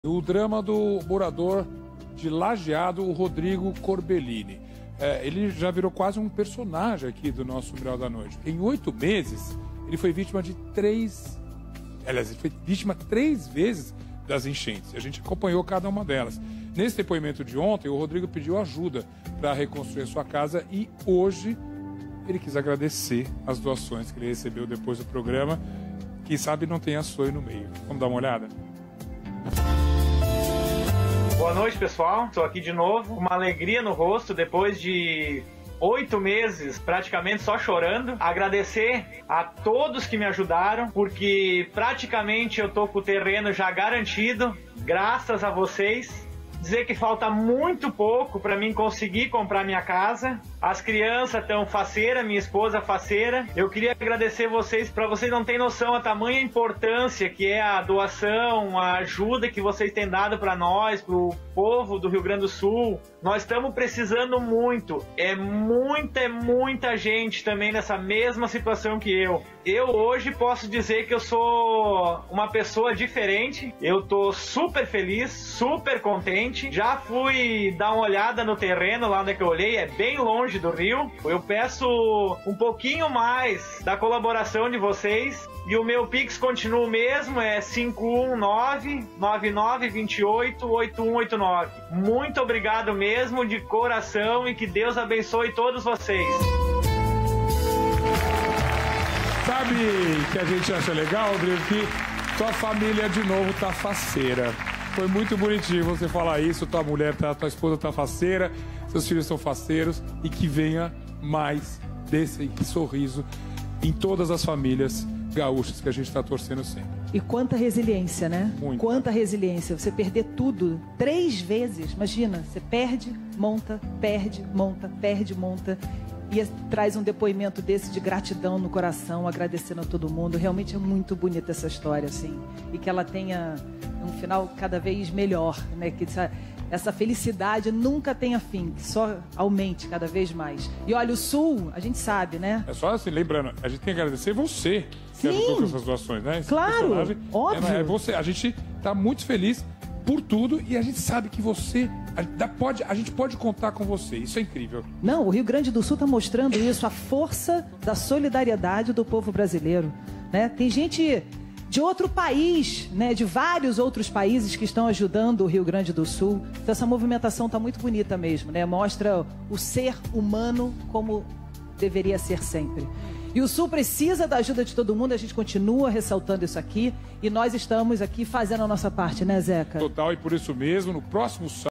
O drama do morador de Lajeado, o Rodrigo Corbellini. Ele já virou quase um personagem aqui do nosso Mural da Noite. Em 8 meses, ele foi vítima de 3... Aliás, ele foi vítima 3 vezes das enchentes. A gente acompanhou cada uma delas. Nesse depoimento de ontem, o Rodrigo pediu ajuda para reconstruir a sua casa e hoje ele quis agradecer as doações que ele recebeu depois do programa. Quem sabe não tem açoio no meio. Vamos dar uma olhada? Boa noite, pessoal. Estou aqui de novo. Uma alegria no rosto depois de 8 meses praticamente só chorando. Agradecer a todos que me ajudaram, porque praticamente eu tô com o terreno já garantido, graças a vocês. Dizer que falta muito pouco para mim conseguir comprar minha casa. As crianças estão faceiras, minha esposa faceira. Eu queria agradecer vocês, para vocês não terem noção a tamanha importância que é a doação, a ajuda que vocês têm dado para nós, para o povo do Rio Grande do Sul. Nós estamos precisando muito. É muita gente também nessa mesma situação que eu. Eu hoje posso dizer que eu sou uma pessoa diferente. Eu tô super feliz, super contente. Já fui dar uma olhada no terreno lá onde eu olhei, é bem longe do rio. Eu peço um pouquinho mais da colaboração de vocês e o meu Pix continua o mesmo, é 519-9928-8189. Muito obrigado mesmo, de coração, e que Deus abençoe todos vocês. Sabe que a gente acha legal, Rodrigo, que tua família de novo tá faceira. Foi muito bonitinho você falar isso, tua mulher, tua esposa tá faceira, seus filhos são faceiros, e que venha mais desse sorriso em todas as famílias gaúchas que a gente está torcendo sempre. E quanta resiliência, né? Muita. Quanta resiliência. Você perder tudo 3 vezes, imagina, você perde, monta, perde, monta, perde, monta. E traz um depoimento desse de gratidão no coração, agradecendo a todo mundo. Realmente é muito bonita essa história, assim. E que ela tenha um final cada vez melhor, né? Que essa felicidade nunca tenha fim, que só aumente cada vez mais. E olha, o Sul, a gente sabe, né? É só assim, lembrando, a gente tem que agradecer você que ajudou com essas doações, né? Esse claro, óbvio. É você, a gente tá muito feliz por tudo e a gente sabe que você, a gente pode contar com você, isso é incrível. Não, o Rio Grande do Sul está mostrando isso, a força da solidariedade do povo brasileiro, né? Tem gente de outro país, né, de vários outros países que estão ajudando o Rio Grande do Sul. Então essa movimentação está muito bonita mesmo, né? Mostra o ser humano como deveria ser sempre. E o Sul precisa da ajuda de todo mundo, a gente continua ressaltando isso aqui, e nós estamos aqui fazendo a nossa parte, né, Zeca? Total, e por isso mesmo, no próximo sábado,